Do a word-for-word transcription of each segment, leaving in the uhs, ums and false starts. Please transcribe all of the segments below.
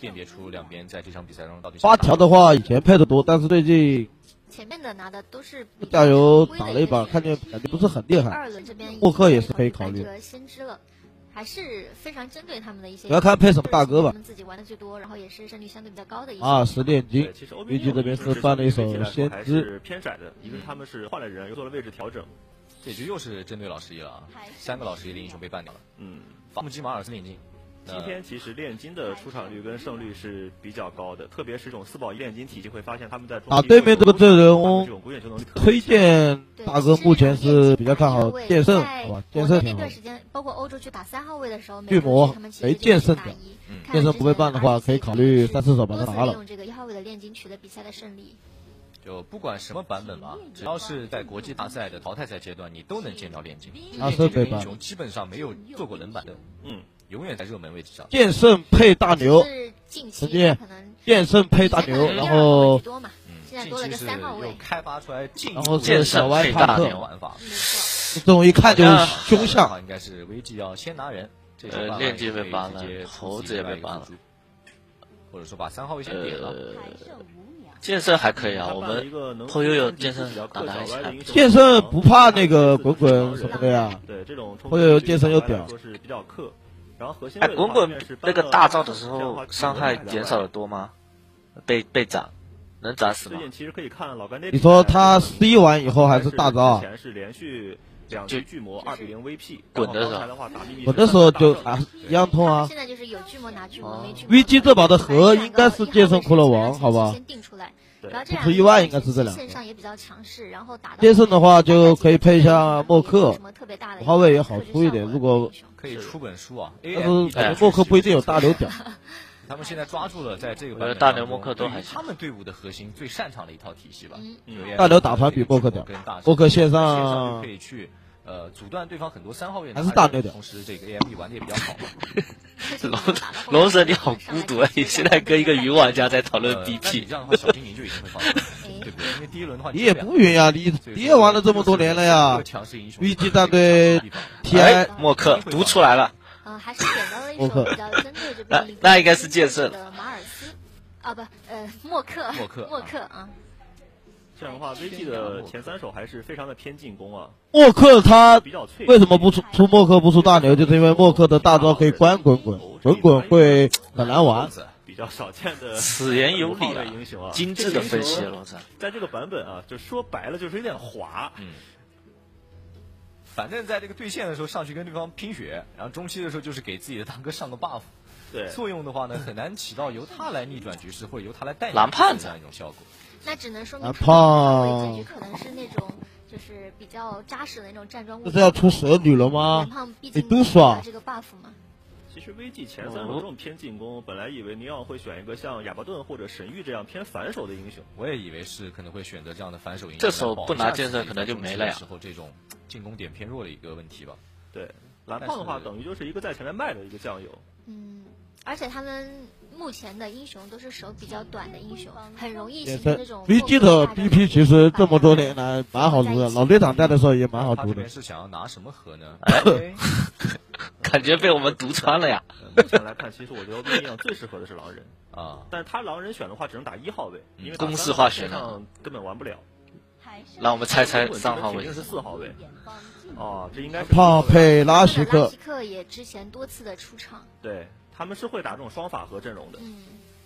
辨别出两边在这场比赛中到底。 八条的话以前配的多，但是最近前面的拿的都是加油打了一把，看见感觉不是很厉害。 二轮这边默克也是可以考虑。 先知了。还是非常针对他们的一些， 主要看配什么大哥吧。 他们自己玩的最多，然后也是胜率相对比较高的一些。 啊，十炼金。 其实 V G 这边是办了一手先知， 是偏窄的，一个他们是换了人，又做了位置调整。 这局又是针对老十一了啊，三个老十一的英雄被办掉了。 嗯， 伐木机马尔斯炼金。 今天其实炼金的出场率跟胜率是比较高的，特别是这种四保一炼金体系，会发现他们在打对面这个阵容，推荐大哥目前是比较看好剑圣，好吧？剑圣挺好。 那段时间，包括欧洲去打三号位的时候， 巨魔没剑圣屌，剑圣不会办的话，可以考虑三四手把他拿了。 用这个一号位的炼金取得比赛的胜利。 就不管什么版本吧，只要是在国际大赛的淘汰赛阶段，你都能见到炼金。 阿瑟可以办， 英雄基本上没有做过冷板凳，嗯。永远在热门位置上。 剑圣配大牛，直接剑圣配大牛，然后现在多了个三号位， 开发出来， 然后剑小歪大特玩法， 这种一看就是凶相。 应该是 V G 要先拿人， 呃，炼金被搬了，猴子也被搬了， 或者说把三号位先点了。 剑圣还可以啊，我们朋友有剑圣打的还行。 剑圣不怕那个滚滚什么的呀？ 对，这种朋友有剑圣有屌。 是比较克。然后核心哎，滚滚那个大招的时候伤害减少的多吗？被被斩，能斩死吗？ 其实可以看老干爹。 你说他 C 完以后还是大招啊？ 之前是连续两局巨魔二比零 V P， 滚的时候， 滚的时候就啊一样痛啊。 现在就是有巨魔拿巨魔，没巨魔。 V G 这把的核应该是剑圣骷髅王，好吧？ 先定出来。 不出意外应该是这两个。 线上也比较强势，然后打剑圣的话就可以配一下默克，五号位也好出一点。如果可以出本书啊， 但是感觉默克不一定有大牛屌。 他们现在抓住了在这个版本大牛默克都还他们队伍的核心最擅长的一套体系吧。 大牛打团比默克屌，默克线上可以去呃阻断对方很多三号位， 还是大牛屌。 同时这个 A M E 玩的也比较好。 龙龙神你好孤独啊！你现在跟一个云玩家在讨论 B P， 你这样的话小精灵就一定会放，对不对？因为第一轮的话你也不晕呀，你你也玩了这么多年了呀。V G 战队 T I 默克读出来了。 嗯，还是点到了一首比较针对这边那应该是剑圣的马尔斯啊，不呃默克默克默克啊。 这样的话 ，V G 的前三手还是非常的偏进攻啊。 默克他为什么不出出默克不出大牛？就是因为默克的大招可以关滚滚，滚滚会很难玩。 比较少见的， 此言有理啊！ 英雄啊， 精致的分析，老三。 在这个版本啊，就说白了就是有点滑。 嗯。反正在这个对线的时候上去跟对方拼血，然后中期的时候就是给自己的大哥上个 buff。 对。 作用的话呢，很难起到由他来逆转局势或者由他来带蓝胖子这样一种效果。 那只能说明蓝胖结局可能是那种就是比较扎实的那种站桩。 这是要出蛇女了吗？你都爽这个 buff 吗？ 其实 V G 前三手这种偏进攻，本来以为尼奥会选一个像亚巴顿或者神域这样偏反手的英雄， 我也以为是可能会选择这样的反手英雄。 这手不拿剑圣可能就没了呀。 时候这种进攻点偏弱的一个问题吧。 对，蓝胖的话等于就是一个在前面卖的一个酱油。 嗯，而且他们目前的英雄都是手比较短的英雄，很容易形成这种。 V G 的 B P 其实这么多年来蛮好读的，老队长在的时候也蛮好读的。 是想要拿什么核呢？ 感觉被我们读穿了呀！ 目前来看，其实我觉得跟一样最适合的是狼人啊， 但是他狼人选的话只能打一号位，因为公式化选上根本玩不了。 让我们猜猜三号位， 肯定是四号位。哦，这应该是胖配拉希克。 拉希克也之前多次的出场， 对，他们是会打这种双法核阵容的。 嗯。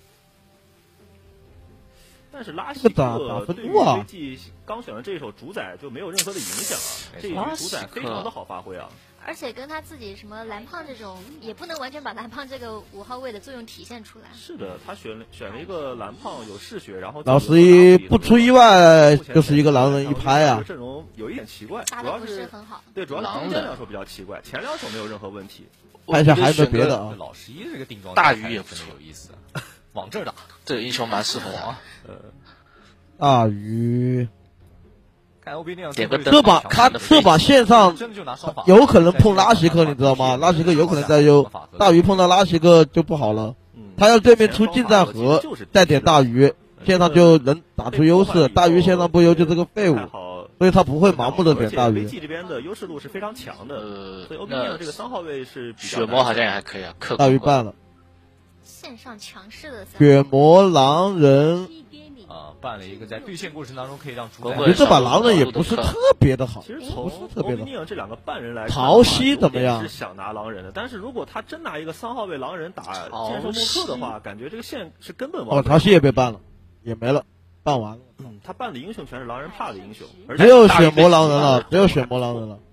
但是拉希克对于 V G 刚选的这一手主宰就没有任何的影响啊，这一局主宰非常的好发挥啊。 而且跟他自己什么蓝胖这种，也不能完全把蓝胖这个五号位的作用体现出来。 是的，他选了选了一个蓝胖有嗜血，然后老十一不出意外就是一个狼人一拍啊。 阵容有一点奇怪， 打的不是很好。 对，主要是中间两手比较奇怪，前两手没有任何问题。 看一下还有没有别的啊？ 老十一这个定装大鱼也很有意思，往这儿打， 这个英雄蛮适合啊。 呃， 大鱼。 点个这把他这把线上有可能碰拉希克，你知道吗？拉希克有可能在优，大鱼碰到拉希克就不好了。他要对面出近战核，再点大鱼，线上就能打出优势。大鱼线上不优就是个废物，所以他不会盲目的点大鱼。 V G 这边的优势路是非常强的，所以 O B 的这个三号位是比较。 血魔好像也还可以啊，克大鱼办了。 线上强势的血魔狼人。 啊，办了一个在对线过程当中可以让主宰。 我觉得这把狼人也不是特别的好， 其实从欧比尼昂这两个半人来看， 陶西怎么样？ 是想拿狼人的，但是如果他真拿一个三号位狼人打剑圣莫克的话，感觉这个线是根本完。 哦，陶西也被办了，也没了，办完了。 嗯，他办的英雄全是狼人怕的英雄， 没有血魔狼人了，没有血魔狼人了。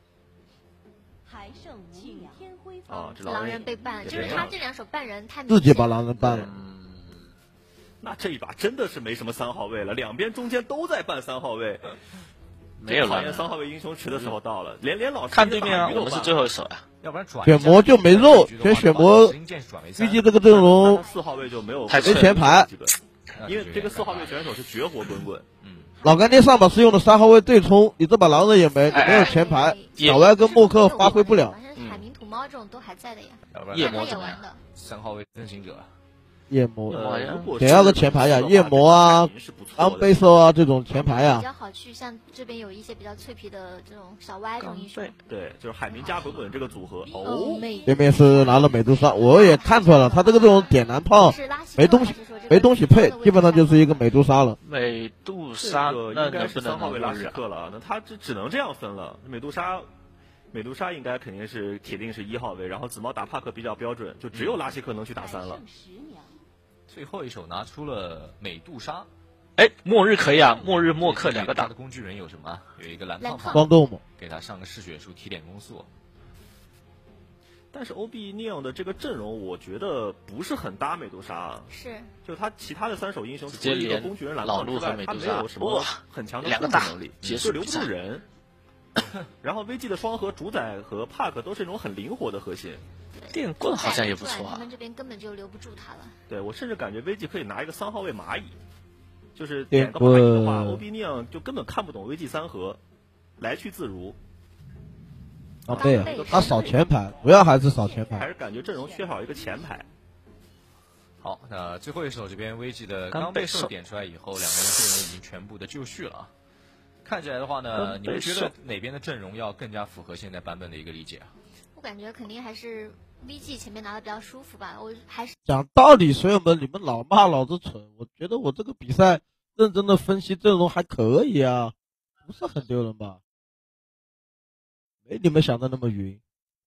啊，这狼人被办了，就是他这两手办人太自己把狼人办了。 那这一把真的是没什么三号位了，两边中间都在办三号位， 没有了。 三号位英雄池的时候到了，连连老师看对面啊，我们是最后一手呀。 要不然转血魔就没肉，选血魔，预计这个阵容四号位就没有没前排， 因为这个四号位选手是绝活滚滚。 嗯， 老干爹上把是用的三号位对冲，你这把狼人也没，没有前排，小歪跟默克发挥不了。 海绵土猫这种都还在的呀， 夜魔也玩的。 三号位真行者。 夜魔，想要个前排呀，夜魔啊，安贝兽啊这种前排呀， 比较好去。像这边有一些比较脆皮的这种小歪这种英雄， 对，就是海绵加滚滚这个组合。哦， 对面是拿了美杜莎，我也看出来了，他这个这种点燃炮没东西，没东西配，基本上就是一个美杜莎了。 美杜莎那应该是三号位拉什克了，那他只只能这样分了。美杜莎。美杜莎应该肯定是铁定是一号位，然后紫猫打帕克比较标准，就只有拉希克能去打三了。 最后一手拿出了美杜莎， 哎，末日可以啊，末日默克两个打的工具人有什么？有一个蓝胖光动嘛， 给他上个嗜血术提点攻速。 但是 O B Neon 的这个阵容，我觉得不是很搭美杜莎。 是， 就他其他的三手英雄，除了一个工具人蓝胖之外，他没有什么很强的两个大能力，就留不住人。然后 V G 的双核主宰和帕克都是那种很灵活的核心， 电棍好像也不错啊。 他们这边根本就留不住他了。 对，我甚至感觉 V G 可以拿一个三号位蚂蚁，就是点个蚂蚁的话 ，O B Neon 就根本看不懂 V G 三核，来去自如。 啊，对，他扫前排，主要还是扫前排， 还是感觉阵容缺少一个前排。 好，那最后一手这边 V G 的刚被兽点出来以后，两个人阵容已经全部的就绪了。看起来的话呢，你们觉得哪边的阵容要更加符合现在版本的一个理解啊？ 我感觉肯定还是 V G 前面拿的比较舒服吧。我还是讲道理，水友们，你们老骂老子蠢，我觉得我这个比赛认真的分析阵容还可以啊，不是很丢人吧？没你们想的那么晕。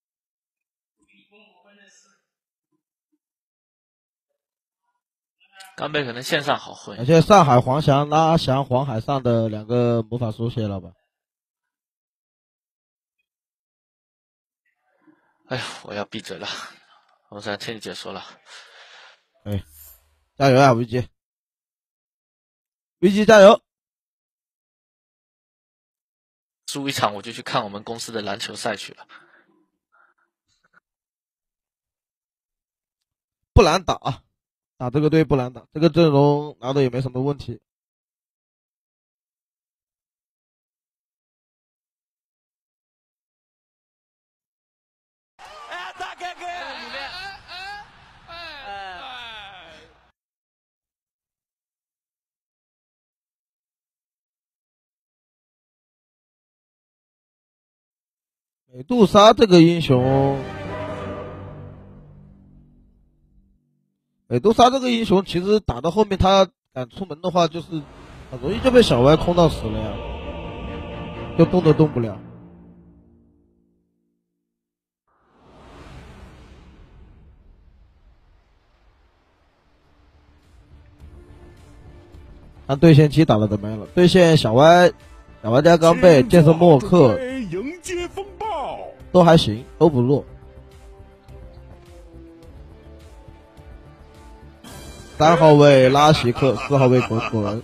刚贝可能线上好混， 而且上海黄翔拉翔黄海上的两个魔法书写了吧？ 哎呀，我要闭嘴了，我想听你解说了。 哎，加油啊 ，V G！V G 加油！ 输一场我就去看我们公司的篮球赛去了。 不难打啊。打这个队不难打，这个阵容拿的也没什么问题。美杜莎这个英雄。美杜莎这个英雄其实打到后面，他敢出门的话，就是很容易就被小歪空到死了呀，就动都动不了。看对线期打的怎么样了？对线小歪、小歪加刚贝、剑圣默克迎接风暴都还行，都不弱。三号位拉希克，四号位滚滚。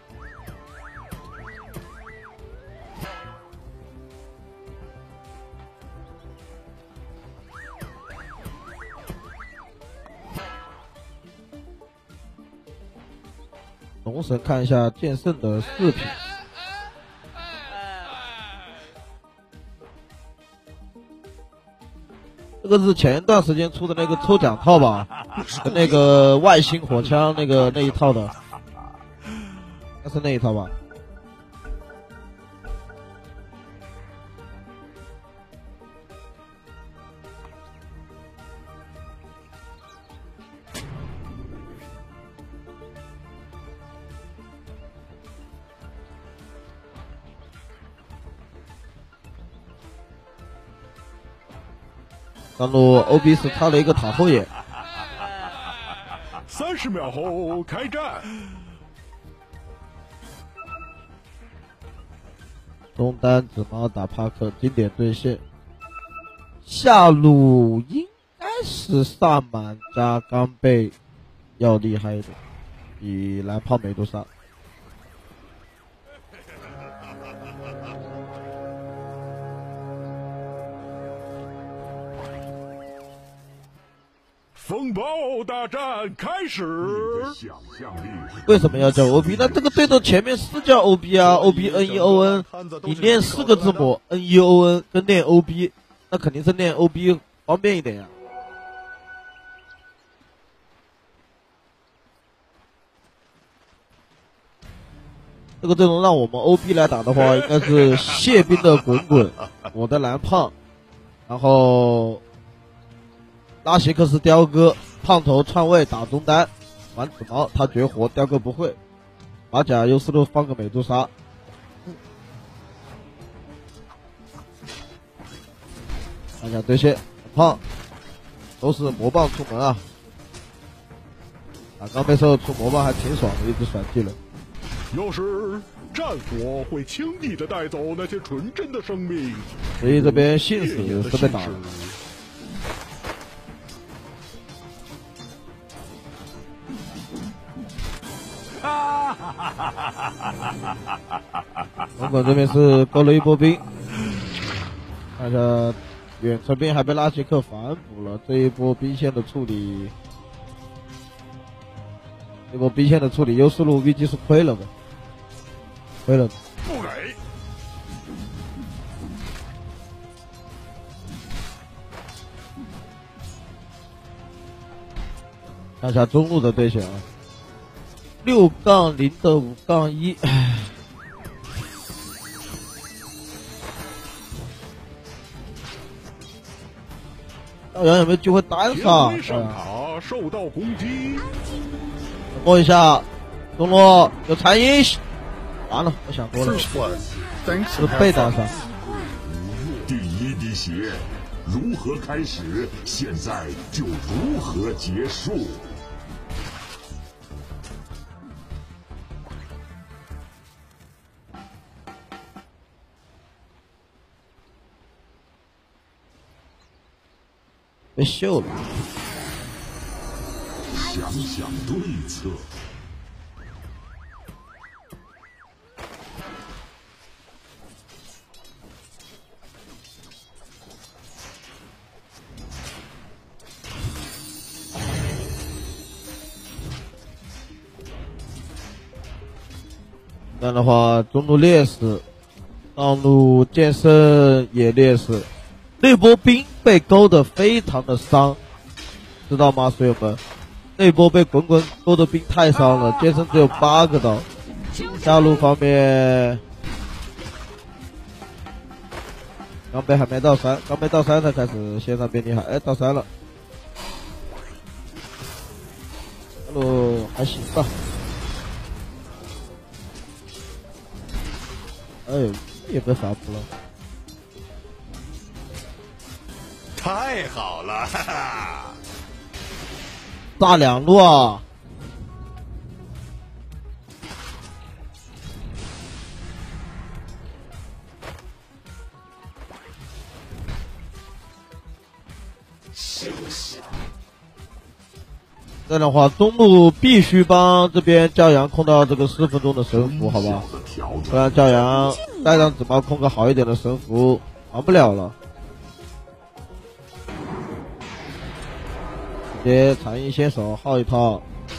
龙神看一下剑圣的视频。这个是前一段时间出的那个抽奖套吧，跟那个外星火枪那个那一套的，那是那一套吧？ 上路 O B 是插了一个塔后野。 三十秒后开战。 中单紫猫打帕克，经典对线。下路应该是萨满加刚贝要厉害一点，比蓝炮美杜莎。 风暴大战开始。 为什么要叫 O B 呢？这个对头前面是叫 O B 啊 ，O B N E O N， 你练四个字母 N E O N 跟练 O B， 那肯定是练 O B 方便一点呀。这个阵容让我们 O B 来打的话，应该是谢兵的滚滚，我的蓝胖，然后。拉希克是雕哥，胖头篡位打中单，玩紫毛他绝活，雕哥不会。马甲优思路放个美杜莎。看一下对线，胖都是魔棒出门啊！啊，刚被兽出魔棒还挺爽的，一直甩技能。 要是战火会轻易的带走那些纯真的生命， 所以这边信使是被打了。龙滚这边是勾了一波兵，看一下远程兵还被拉希克反补了，这一波兵线的处理，这波兵线的处理，优势路 V G 是亏了的，亏了的。 不给。 看一下中路的对线啊。六杠零的五杠一，赵阳有没有机会单杀？ 上塔受到攻击。 摸一下，中路有残音，完了，我想多了，是被单杀。 第一滴血如何开始，现在就如何结束。 被秀了， 想想对策。 这样的话，中路劣势，上路剑圣也劣势。那波兵被勾得非常的伤，知道吗，水友们？那波被滚滚勾的兵太伤了，剑圣只有八个刀。下路方面，刚被还没到三，刚被到三才开始线上变厉害，哎，到三了。下路还行吧。哎，也被反补了。 太好了，哈哈！ 大两路啊！ 休息。 这样的话，中路必须帮这边教阳控到这个四分钟的神符，好吧？不然教阳再让紫猫控个好一点的神符，玩不了了。直接残影先手耗一套，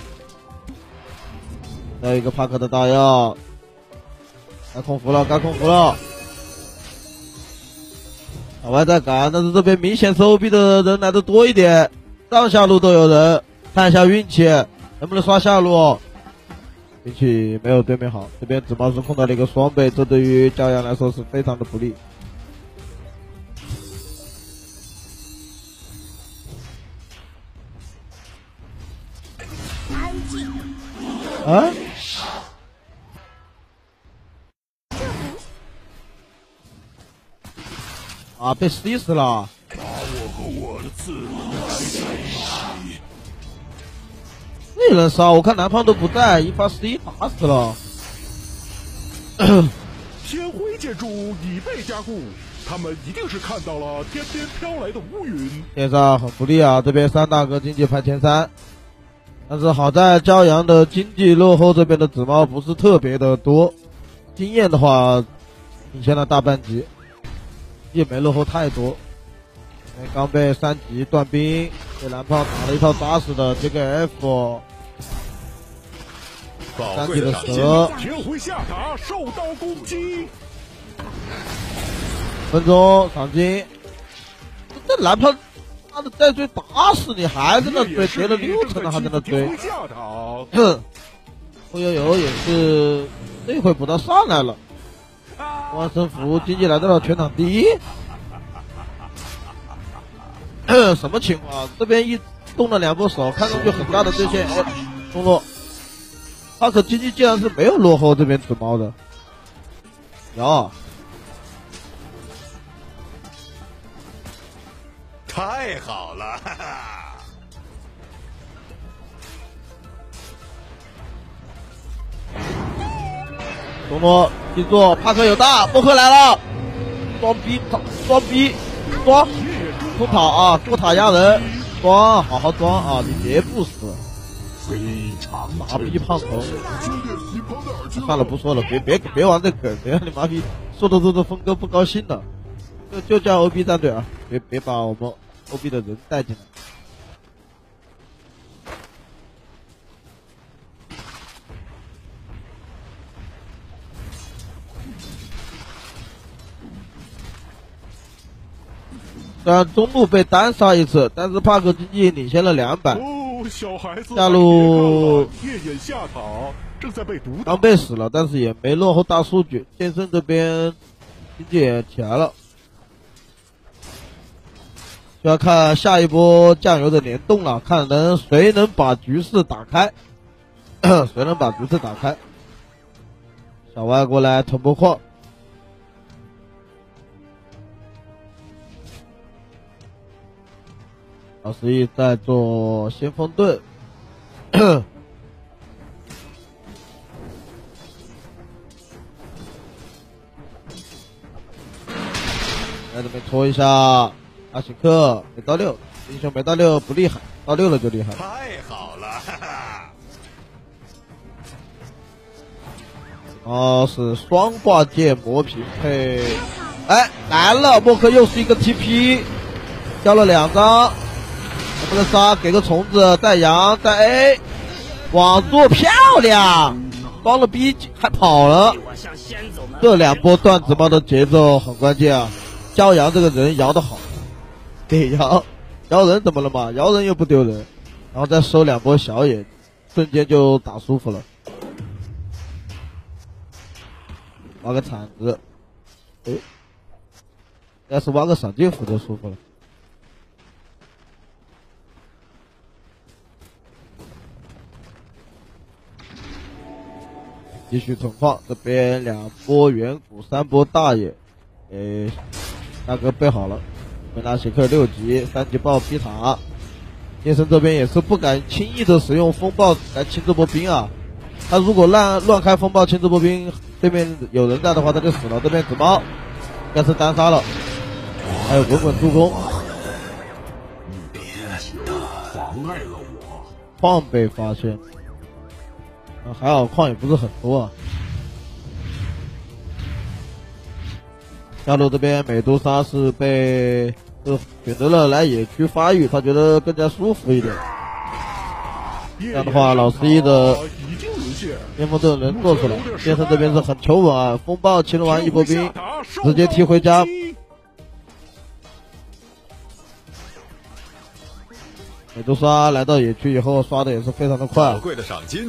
再有一个帕克的大药，该控服了，该控服了。老外在赶，但是这边明显是 O B 的人来的多一点，上下路都有人，看一下运气能不能刷下路。运气没有对面好，这边紫猫是控到了一个双倍，这对于骄阳来说是非常的不利。啊！啊，被 C 死了！ 把我和我的没人杀，我看南方都不在，一发 C 打死了。 天辉建筑已被加固，他们一定是看到了天边飘来的乌云。 线上很不利啊，这边三大哥经济排前三，但是好在骄阳的经济落后，这边的紫猫不是特别的多，经验的话领先了大半级，也没落后太多。刚被三级断兵，被蓝胖打了一套扎实的 J K F。三级的蛇， 天辉下塔受到攻击。 分钟赏金，这蓝胖妈的在追打死你，还在那追，叠了六层了还在那追。哼，后悠悠也是这回补到上来了。万神符经济来到了全场第一。什么情况？这边一动了两波手，看上去很大的对线，哎，中落。他可经济竟然是没有落后这边紫猫的，呀， 太好了！哈哈。 中落，记住，帕克有大，波克来了，装逼，装逼，装，出塔啊，出塔压人，装，好好装啊，你别不死。 非常傻逼胖头，算了不说了，别别别玩这梗，别让你妈逼说着说着峰哥不高兴了，就就叫 O B 战队啊，别别把我们 O B 的人带进来。虽然中路被单杀一次，但是帕克经济领先了两百。 小孩子下路夜眼下塔正在被毒打， 刚被死了，但是也没落后大数据。剑圣这边经济也起来了，就要看下一波酱油的联动了，看能谁能把局势打开，谁能把局势打开。小歪过来囤波矿。老十一在做先锋盾，来这边戳一下阿奇克，没到六，英雄没到六不厉害，到六了就厉害。 太好了！哈哈。 哦，是双挂件磨平配，哎来了，默克又是一个 T P， 掉了两张。能不能杀？给个虫子带羊带 A， 网做漂亮，装了 B 还跑了。这两波断子猫的节奏很关键啊！骄阳这个人摇的好，给摇摇人怎么了嘛？摇人又不丢人，然后再收两波小野，瞬间就打舒服了。挖个铲子，哎，要是挖个闪电斧就舒服了。继续存放，这边两波远古，三波大野，诶，大哥备好了，维纳奇克六级，三级爆劈塔，剑圣这边也是不敢轻易的使用风暴来清这波兵啊，他如果乱乱开风暴清这波兵，对面有人在的话他就死了，这边紫猫应该是单杀了，还有滚滚助攻， 别妨碍了我， 矿被发现。啊、还好矿也不是很多啊。下路这边美杜莎是被呃选择了来野区发育，他觉得更加舒服一点。这样的话，老十一的先锋盾能做出来。剑圣这边是很求稳啊，风暴清了完一波兵，直接踢回家。美杜莎来到野区以后，刷的也是非常的快。 宝贵的赏金。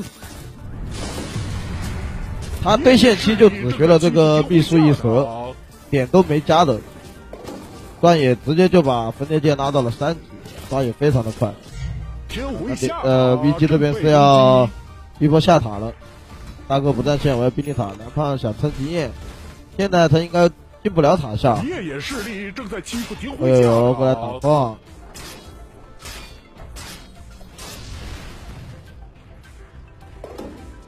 他对线期就只学了这个秘术一蛇，点都没加的，段野直接就把分裂剑拉到了三级，刷也非常的快。呃 ，V G 这边是要逼迫下塔了，大哥不占线，我要逼你塔。南胖想蹭经验，现在他应该进不了塔下。 夜眼势力正在欺负天辉下，哎呦，过来打矿。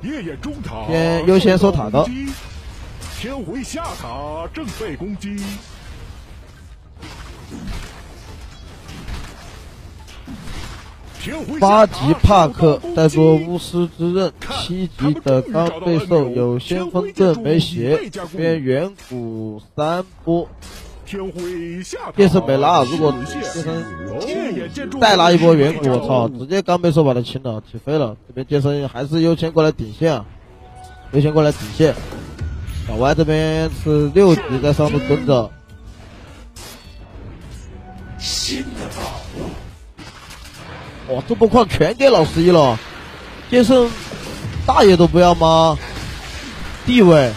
夜夜中塔先优先收塔的。 天回下塔正被攻击。 八级帕克在做巫师之刃，七级的刚被兽有先锋阵没血，边远古三波。变身没拉，如果变身再拉一波远古，我操，直接刚被兽把他清了，起飞了。这边剑圣还是优先过来顶线啊，优先过来顶线。小歪这边是六级在上面蹲着。新的宝物，哇，这波矿全给老十一了，剑圣大爷都不要吗？地位。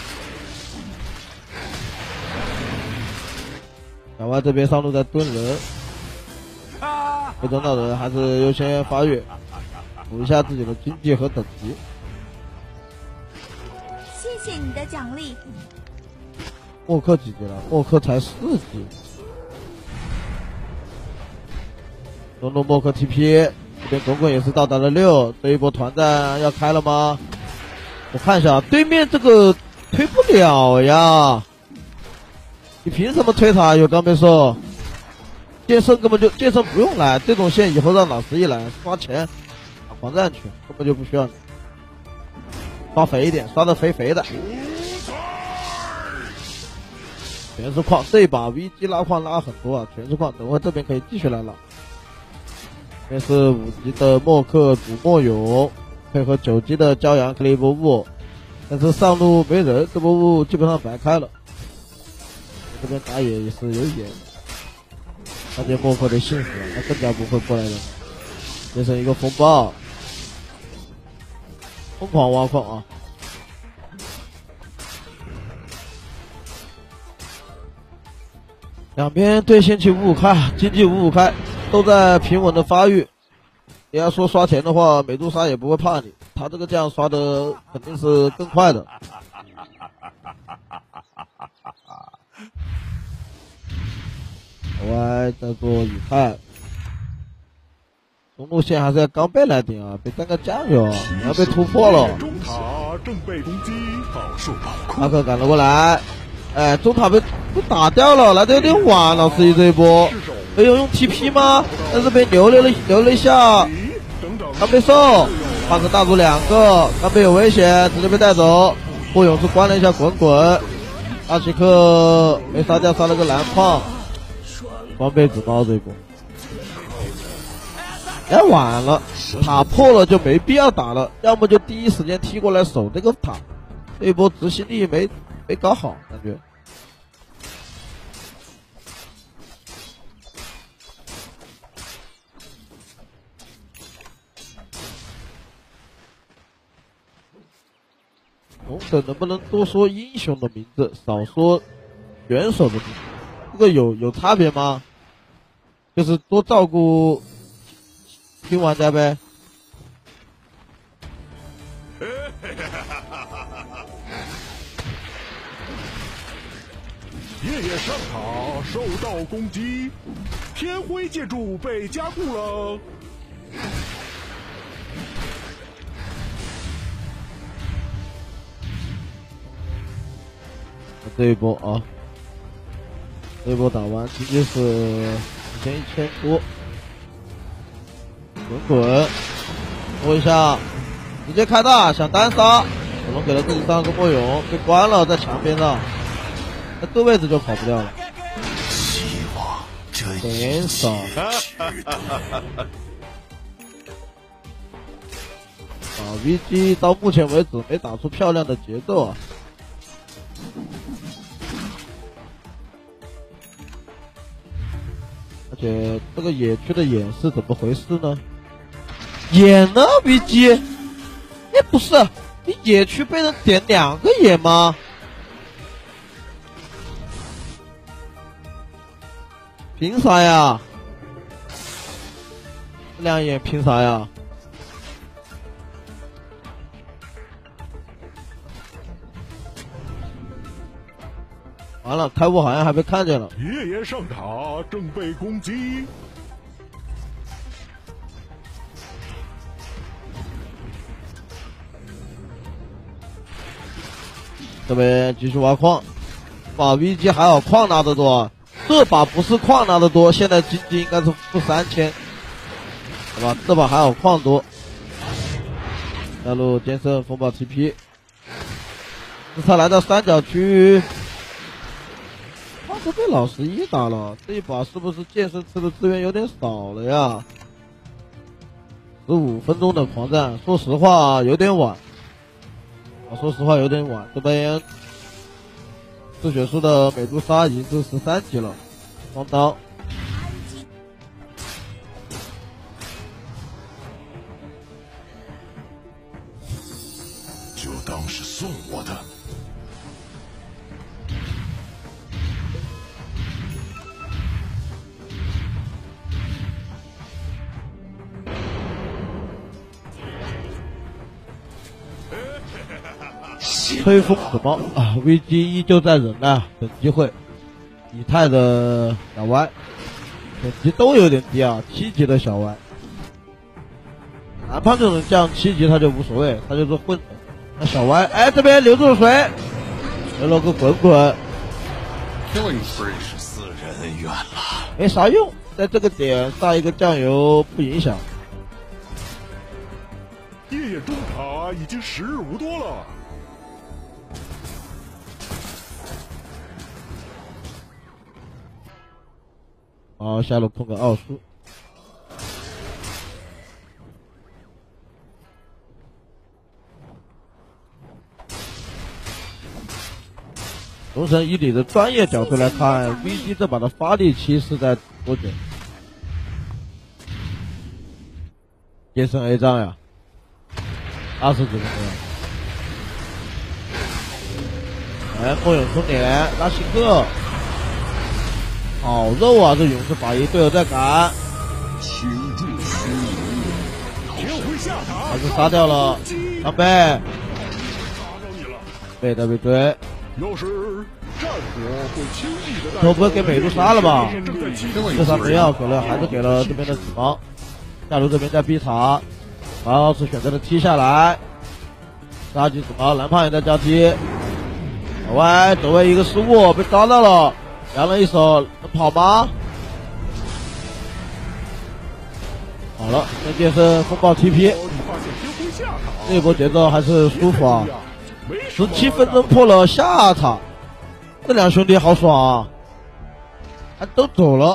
小歪这边上路在蹲人，被蹲到人还是优先发育，补一下自己的经济和等级。 谢谢你的奖励。 默克几级了？默克才四级。东东默克 T P， 这边滚滚也是到达了六，这一波团战要开了吗？我看一下，对面这个推不了呀。你凭什么推他？有刚被说，剑圣根本就剑圣不用来，这种线以后让老十一来刷钱打狂战去，根本就不需要你。刷肥一点，刷的肥肥的。全是矿，这一把 V G 拉矿拉很多啊，全是矿。等会这边可以继续来了。这是五级的默克主默勇，配合九级的骄阳开了一波雾，但是上路没人，这波雾基本上白开了。这边打野也是有野，看见默克的幸福，他更加不会过来的。变成一个风暴，疯狂挖矿啊！两边对线起五五开，经济五五开，都在平稳的发育。你要说刷钱的话，美杜莎也不会怕你，他这个这样刷的肯定是更快的。歪在做雨派，中路线还是要刚被来顶啊，别干个酱油，你要被突破了。 中塔正被攻击，宝树宝库。 马克赶了过来，哎，中塔被被打掉了，来的有点晚，老司机这一波没有用 T P 吗？在这边留了留了一下，刚被受，马克大组两个，刚被有危险，直接被带走。霍勇是关了一下滚滚，阿奇克没杀掉，杀了个蓝矿。装备纸包这一波，哎，晚了，塔破了就没必要打了，要么就第一时间踢过来守这个塔，这一波执行力没没搞好，感觉。龙等能不能多说英雄的名字，少说选手的名字？这个有有差别吗？就是多照顾新玩家呗。 夜夜上塔受到攻击，天辉借助被加固了。 这一波啊，这一波打完直接是一千一千多，滚滚拖一下，直接开大想单杀，可能给了自己三个默勇，被关了在墙边上，那这位置就跑不掉了。 希望这一手，啊 ，V G 到目前为止没打出漂亮的节奏啊。而且这个野区的眼是怎么回事呢？野呢 V G？ 哎，不是，你野区被人点两个野吗？凭啥呀？这两眼凭啥呀？完了，开雾好像还被看见了。 夜夜上塔正被攻击， 这边继续挖矿，把 V G 还好，矿拿得多。这把不是矿拿得多，现在经济应该是负三千，好吧？这把还好，矿多。下路剑圣风暴 T P， 他来到三角区，他是被老十一打了。这一把是不是剑圣吃的资源有点少了呀？十五分钟的狂战，说实话有点晚。啊，说实话有点晚。这边赤血树的美杜莎已经是十三级了，双刀。 就当是送我的。 吹风子猫啊 ，V G 依旧在忍耐，等机会。以太的小歪，等级都有点低啊，七级的小歪。哪怕这种降七级他就无所谓，他就是混的。那小歪，哎，这边留住了谁？留了个滚滚。 死人远了， 没啥用，在这个点杀一个酱油不影响。 夜夜中塔已经时日无多了。 好，下路碰个奥数。从神以你的专业角度来看 ，V G 这把的发力期是在多久？剑圣 A 张呀，二十几分钟。哎，梦勇冲脸，拉希克。好肉啊！这勇士法医队友在赶，还是杀掉了张贝，贝在被追，都不会给美杜莎了吧？这场没要给了，还是给了这边的紫芒。下路这边在逼塔，然后是选择了踢下来，杀鸡紫芒，蓝胖也在交替，小歪走位一个失误被抓到了。扬了一手，能跑吗？好了，那剑圣风暴 T P， 这一波节奏还是舒服啊！十七分钟破了下塔，这两兄弟好爽啊！还都走了。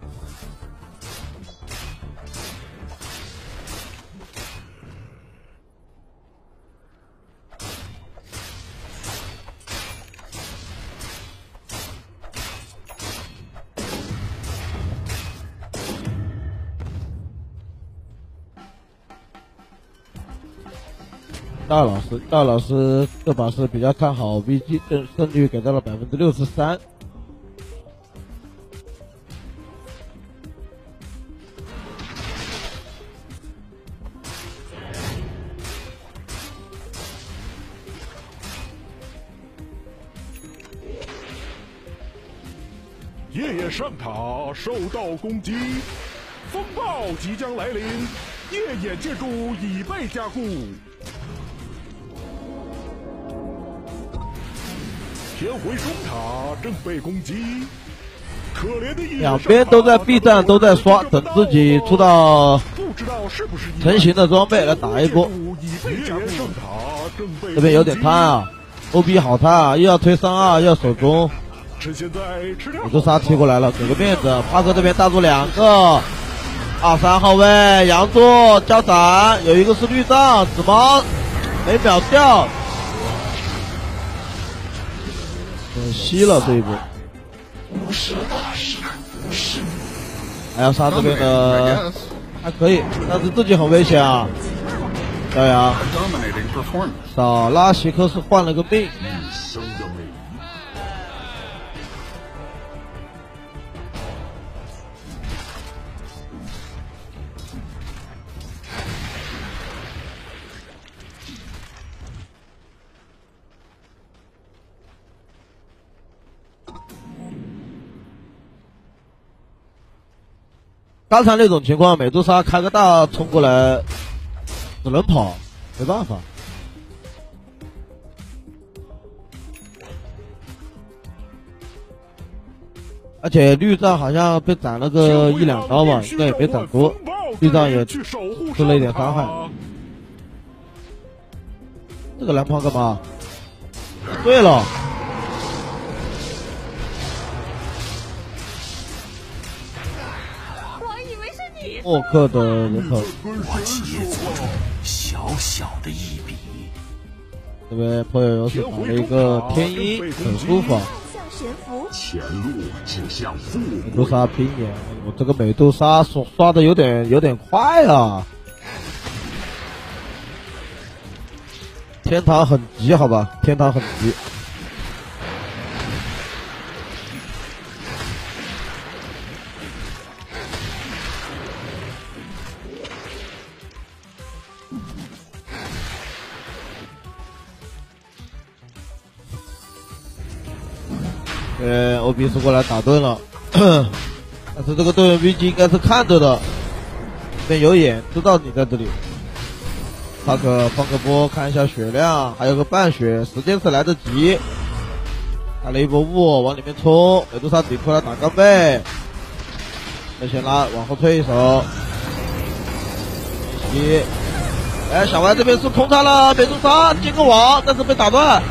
大老师，大老师这把是比较看好 V G， 胜胜率给到了百分之六十三。 夜夜上塔受到攻击，风暴即将来临，夜夜建筑已被加固。天回双塔正被攻击，可怜的两边都在 B 站都在刷，等自己出到成型的装备来打一波。这边有点贪啊 ，O B 好贪啊，又要推三二，又要手中。美杜莎踢过来了，给个面子。帕克这边大住两个，二三号位杨座交闪，有一个是绿杖，紫芒没秒掉。可惜了这一波，还要杀这边的，还可以，但是自己很危险啊！小杨，少拉希克是换了个命。刚才那种情况，美杜莎开个大冲过来，只能跑，没办法。 而且绿杖好像被斩了个一两刀吧，应该也没斩多，绿杖也受了一点伤害。这个蓝胖干嘛？对了。默克的人头， 我切磋出小小的一笔。 这边朋友又是打了一个天一，很舒服。 前路指向父母。 美杜莎拼眼，我这个美杜莎刷刷的有点有点快啊！天堂很急，好吧，天堂很急。呃 ，O B 是过来打盾了，但是这个队员 V G 应该是看着的，这边有眼，知道你在这里。帕克放个波看一下血量，还有个半血，时间是来得及。开了一波雾往里面冲，美杜莎顶出来打钢背，再先拉往后退一手。一，哎，小歪这边是通杀了，美杜莎接个网，但是被打断。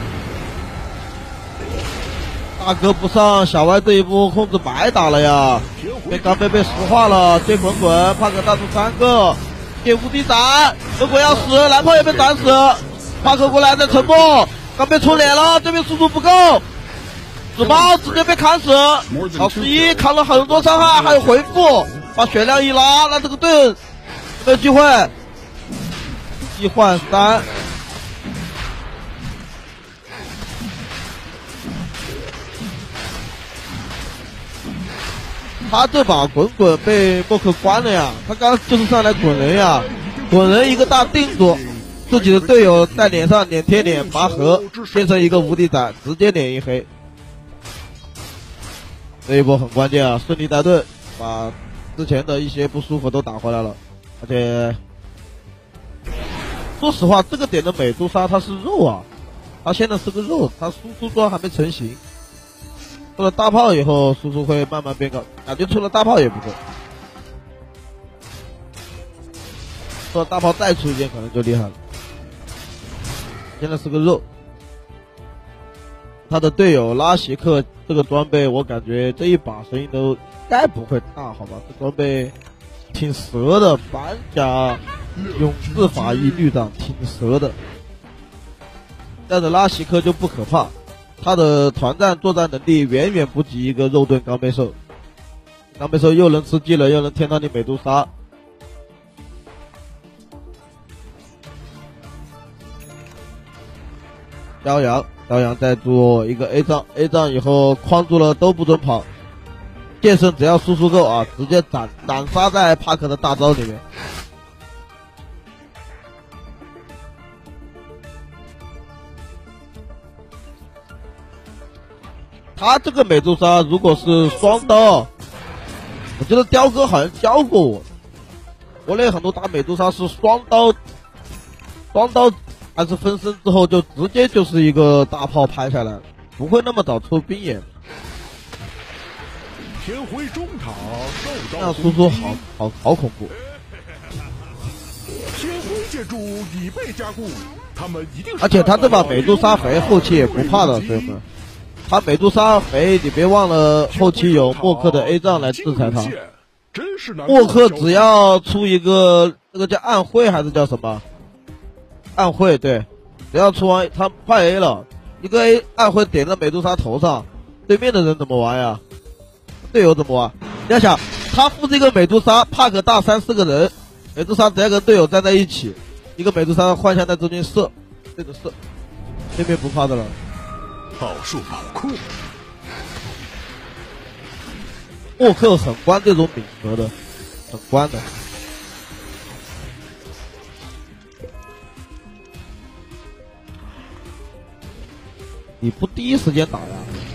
大哥不上，小歪这一波控制白打了呀！被钢杯被石化了，接滚滚，帕克大出三个，接无敌斩，如果要死，蓝炮也被斩死。帕克过来再沉默，钢杯出脸了，这边速度不够，紫猫直接被砍死。老十一扛了很多伤害，还有回复，把血量一拉，那这个盾没有机会。一换三。他这把滚滚被默克关了呀，他刚就是上来滚人呀，滚人一个大定住，自己的队友在脸上脸贴脸拔河，变成一个无敌斩，直接脸一黑。这一波很关键啊，顺利带盾，把之前的一些不舒服都打回来了。而且说实话，这个点的美杜莎它是肉啊，它现在是个肉，它输出装还没成型。出了大炮以后，输出会慢慢变高，感觉出了大炮也不够。出了大炮再出一件可能就厉害了。现在是个肉，他的队友拉希克这个装备，我感觉这一把声音都应该不会大，好吧？这装备挺蛇的，板甲勇士法医绿杖挺蛇的，但是拉希克就不可怕。他的团战作战能力远远不及一个肉盾钢背兽，钢背兽又能吃技能又能天到你美杜莎。骄阳，骄阳在做一个 A 杖 ，A 杖以后框住了都不准跑，剑圣只要输出够啊，直接斩斩杀在帕克的大招里面。他这个美杜莎如果是双刀，我觉得雕哥好像教过我，国内很多打美杜莎是双刀，双刀还是分身之后就直接就是一个大炮拍下来，不会那么早抽兵眼。 天辉中塔受到那输出好好好恐怖。 天辉建筑已被加固，他们一定。 而且他这把美杜莎肥后期也不怕的，朋友们。他美杜莎肥，你别忘了后期有默克的 A 杖来制裁他。默克只要出一个那个叫暗会还是叫什么？暗会对，只要出完他快 A 了，一个 A 暗会点在美杜莎头上，对面的人怎么玩呀？队友怎么玩？你要想他附这个美杜莎，帕克大三四个人，美杜莎只要跟队友站在一起，一个美杜莎幻象在中间射，对着射，对面不怕的了。 宝树宝库， 默克很关这种饼盒的，很关的。你不第一时间打呀？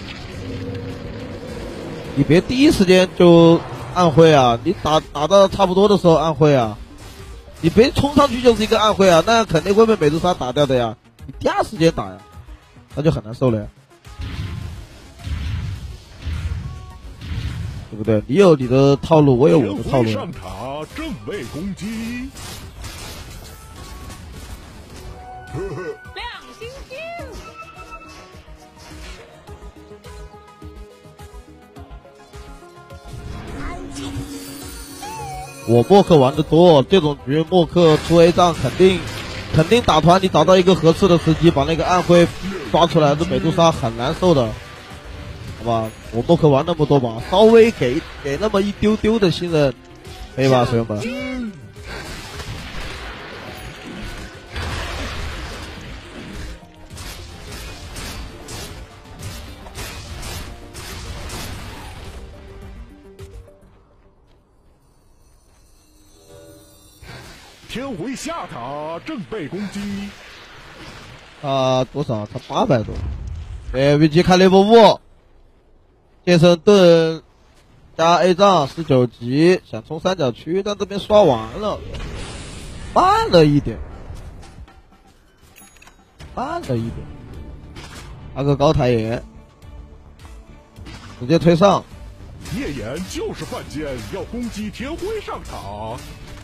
你别第一时间就暗会啊！你打打到差不多的时候暗会啊！你别冲上去就是一个暗会啊，那肯定会被美杜莎打掉的呀！你第二时间打呀，那就很难受了呀。 对不对？你有你的套路，我有我的套路。 上塔正位攻击。 亮星星。 我默克玩的多，这种局默克出 A 仗肯定肯定打团，你找到一个合适的时机，把那个暗灰刷出来，这美杜莎很难受的，好吧？我默克玩那么多把，稍微给给那么一丢丢的信任，可以吧，朋友们？ 天回下塔正被攻击。 啊，多少？他八百多。对 ，V G 开 level 五，剑圣盾加 A 杖十九级，想冲三角区，但这边刷完了，慢了一点，慢了一点。拿个高台岩，直接推上。 夜眼就是犯贱，要攻击天辉上塔。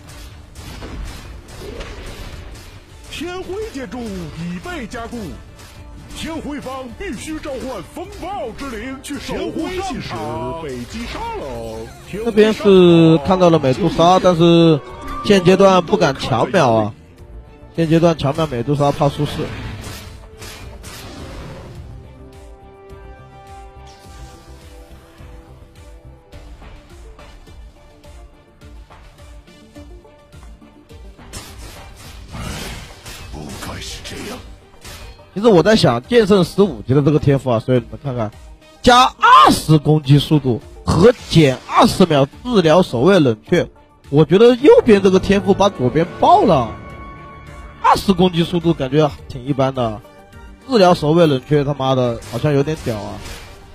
天辉建筑已被加固，天辉方必须召唤风暴之灵去守护上塔。被击杀了。 这边是看到了美杜莎，但是现阶段不敢强秒啊，现阶段强秒美杜莎怕出事。其实我在想，剑圣十五级的这个天赋啊，所以你们看看，加二十攻击速度和减二十秒治疗守卫冷却，我觉得右边这个天赋把左边爆了。二十攻击速度感觉挺一般的，治疗守卫冷却他妈的好像有点屌啊。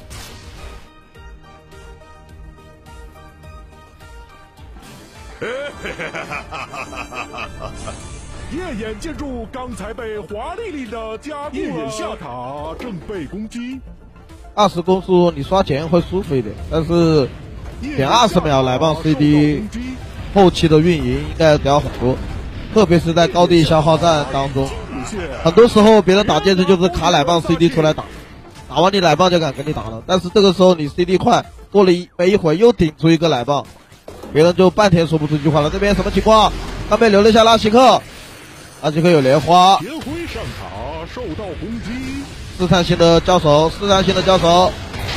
夜眼建筑刚才被华丽丽的加固了。夜眼下塔正被攻击。 二十攻速你刷钱会舒服一点，但是减二十秒奶棒 C D 后期的运营应该屌很多，特别是在高地消耗战当中，很多时候别人打剑圣就是卡奶棒 C D 出来打，打完你奶棒就敢跟你打了，但是这个时候你 C D 快，过了一没一会又顶出一个奶棒，别人就半天说不出一句话了。这边什么情况？他被留了下拉希克。拉希克有莲花， 天辉上塔受到攻击， 试探性的交手，试探性的交手，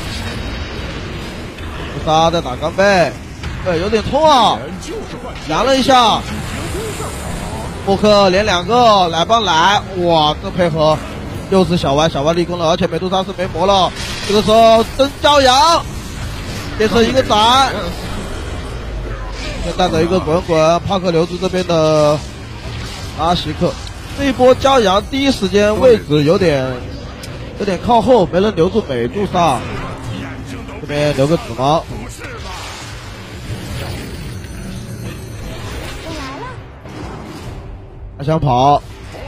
杜莎在打钢背，对，有点痛啊，扬了一下，默克连两个奶棒来，哇，这配合又是小歪，小歪立功了，而且美杜莎是没魔了，这个时候真骄阳，变成一个斩，先带着一个滚滚，帕克留住这边的拉希克，这一波骄阳第一时间位置有点有点靠后，没人留住美杜莎，这边留个紫猫。他想跑，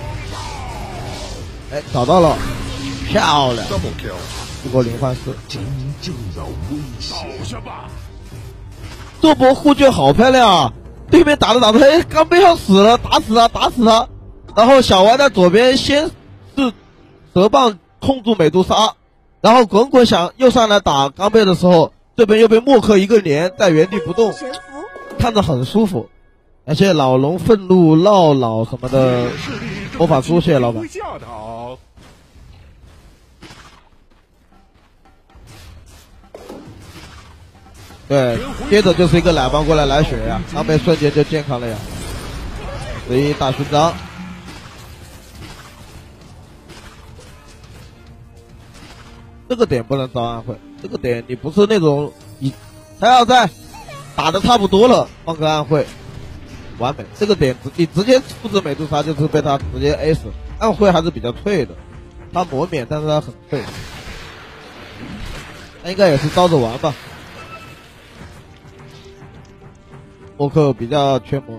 哎，找到了，漂亮，一波零换四。这波护卷好漂亮啊！对面打着打着，哎，钢杯上死了，打死他，打死他。然后小歪在左边先是蛇棒控住美杜莎，然后滚滚想又上来打钢杯的时候，这边又被默克一个连在原地不动，看着很舒服。感谢老龙愤怒闹老什么的魔法书，谢谢老板。对，接着就是一个奶棒过来来血呀，钢杯瞬间就健康了呀。十一大勋章，这个点不能招暗会，这个点你不是那种你他要在打的差不多了放个暗会，完美。这个点你直接复制美杜莎就是被他直接 A 死，暗会还是比较脆的，他磨免但是他很脆，他应该也是招着玩吧。默克比较缺魔。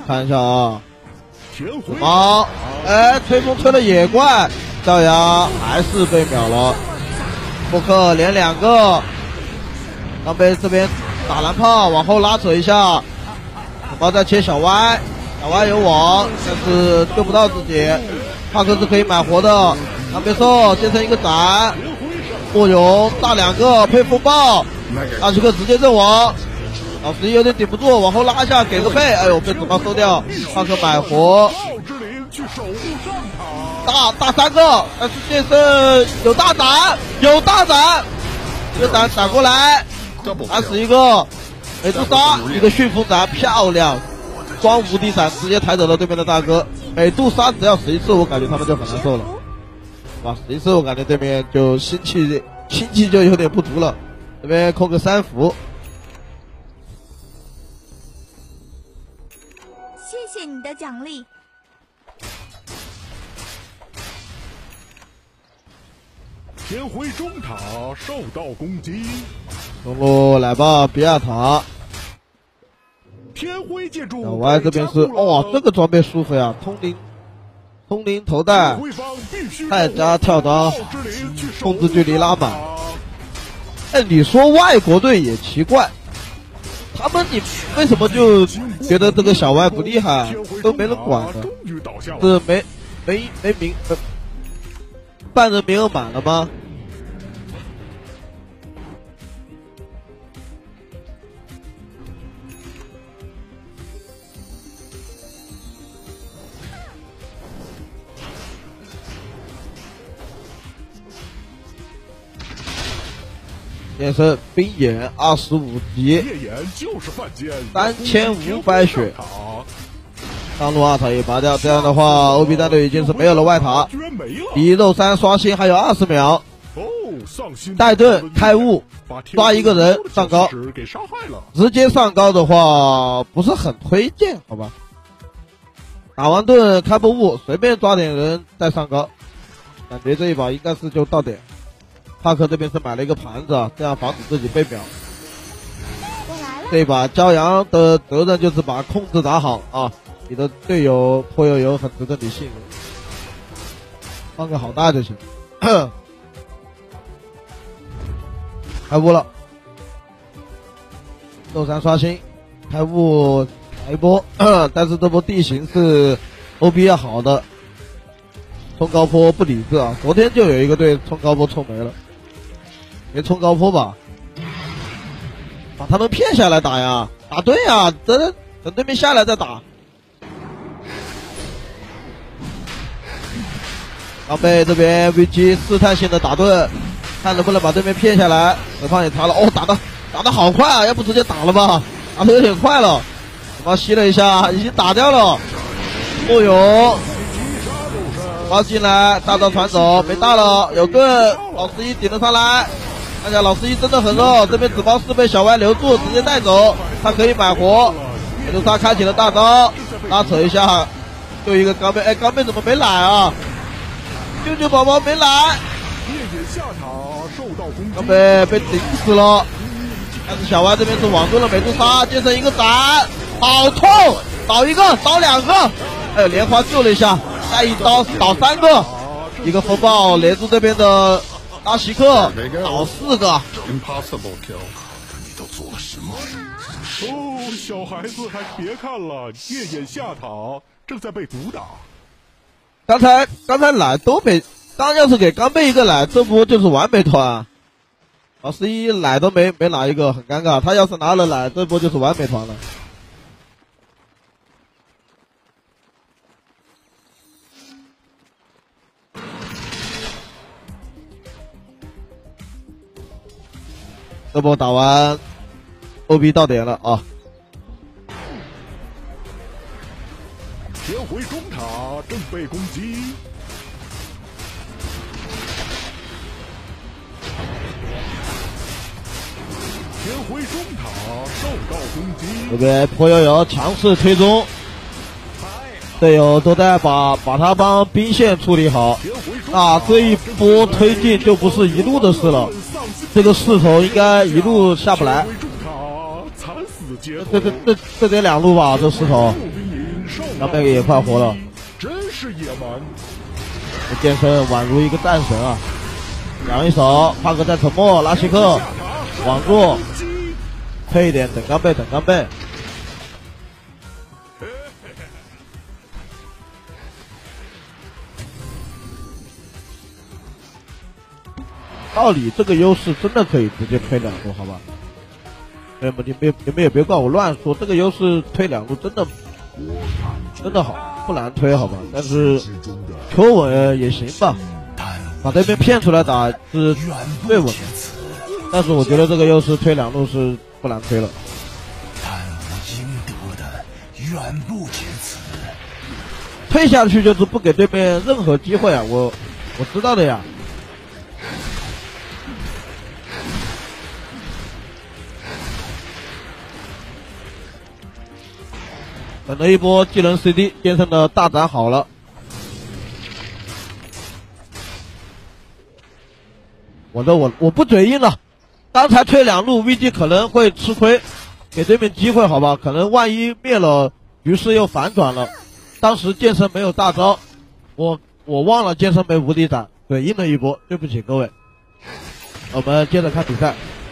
看一下啊，紫猫，哎，吹风吹了野怪，赵阳还是被秒了。布克连两个，刚被这边打蓝炮，往后拉扯一下，紫猫在切小歪，小歪有网，但是救不到自己。帕克是可以买活的，刚被受接成一个斩，莫勇大两个配风暴，大奇克直接阵亡。老十一有点顶不住，往后拉一下，给个配，哎呦，被紫猫收掉。帕克买活，大大三个，但是剑圣有大斩，有大斩，一个斩斩过来，打死一个，美杜莎一个旋风斩，漂亮，双无敌斩直接抬走了对面的大哥。美杜莎只要死一次，我感觉他们就很难受了。哇，死一次我感觉对面就心气心气就有点不足了。这边扣个三伏。 谢谢你的奖励。 天辉中塔受到攻击。 中路来吧，比亚塔。 天辉建筑。 小歪这边是哇、哦，这个装备舒服呀，通灵，通灵头带，泰加跳刀，控制距离拉满。哎，你说外国队也奇怪，他们你为什么就觉得这个小歪不厉害，都没人管的？是没没没名，呃、半人名额满了吗？变身冰眼二十五级，三千五百血，上路二塔也拔掉，这样的话 O B 战队已经是没有了外塔，离肉三刷新还有二十秒，带盾开雾抓一个人上高，直接上高的话不是很推荐，好吧？打完盾开波雾，随便抓点人再上高，感觉这一把应该是就到点。帕克这边是买了一个盘子，这样防止自己被秒。这把骄阳的责任就是把控制打好啊！你的队友颇悠悠很值得你信任，放个好大就行。开雾了，肉山刷新，开雾来一波，但是这波地形是 O B 要好的，冲高坡不理智啊！昨天就有一个队冲高坡冲没了。别冲高坡吧，把他们骗下来打呀，打对呀，等等对面下来再打。刚被这边 V G 试探性的打盾，看能不能把对面骗下来。水胖也查了，哦，打的打的好快啊，要不直接打了吧，打的有点快了。水胖吸了一下，已经打掉了。莫勇包进来，大招传走，没大了，有盾，老十一顶了上来。看一下老十一真的很肉，这边紫包是被小歪留住，直接带走，他可以买活。美杜莎开启了大招，拉扯一下，就一个刚贝，哎，刚贝怎么没来啊？舅舅宝宝没来，刚贝被顶死了。但是小歪这边是网住了美杜莎，接成一个斩，好痛，倒一个，倒两个，哎呦，莲花救了一下，再一刀倒三个，一个风暴连住这边的。拉希克倒四个 ，Impossible kill， 你都做了什么？哦，小孩子还别看了，夜眼下塔正在被毒打。 刚才刚才奶都没，刚要是给刚贝一个奶，这波就是完美团。老十一奶都没没拿一个，很尴尬。他要是拿了奶，这波就是完美团了。这波打完 ，O B 到点了啊！ 天辉中塔正被攻击，天辉中塔受到攻击。 这边颇悠悠强势推中，队友都在把把他帮兵线处理好，那这一波推进就不是一路的事了。这个势头应该一路下不来，这这这这得两路吧？这势头， 刚贝也快活了， 真是野蛮。 剑圣宛如一个战神啊！扬一手，帕克在沉默，拉希克网住，配一点等刚贝，等刚贝。道理这个优势真的可以直接推两路，好吧？哎，你别你们也别怪我乱说，这个优势推两路真的真的好，不难推，好吧？但是求稳也行吧，把对面骗出来打是最稳的。但是我觉得这个优势推两路是不难推了。 但我应得的远不止此。 推下去就是不给对面任何机会啊！我我知道的呀。等了一波技能 C D， 剑圣的大斩好了。我的我我不嘴硬了，刚才推两路 V G 可能会吃亏，给对面机会好吧？可能万一灭了，局势又反转了。当时剑圣没有大招，我我忘了剑圣没无敌斩，嘴硬了一波，对不起各位。我们接着看比赛。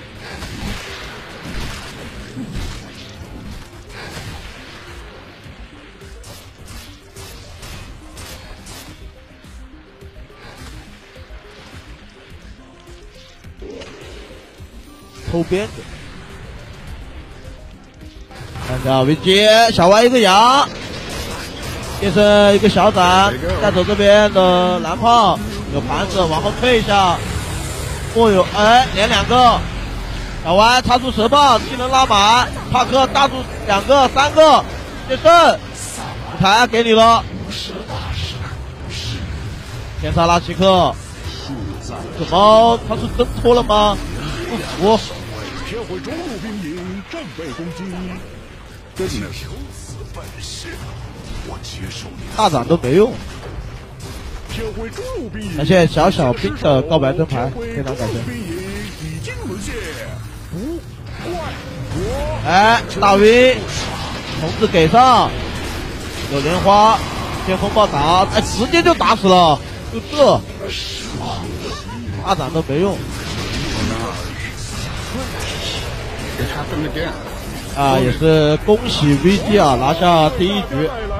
偷边子，看下 V G 小歪一个羊，剑圣一个小斩，带走这边的蓝炮，有盘子往后退一下，莫有哎连两个，小歪插出蛇棒，技能拉满，帕克大住两个三个，剑圣舞台给你了，天杀拉奇克，怎么他是真脱了吗？不服。 天会中路兵营正被攻击，真的是大斩都没用。 天会中路兵营， 感谢小小兵的告白灯牌，非常感谢。 已经沦陷，不怪我。 哎，大 V， 红字给上，有莲花，先风暴打，哎，直接就打死了，就这，大斩都没用。啊，也是恭喜 V G 啊拿下第一局。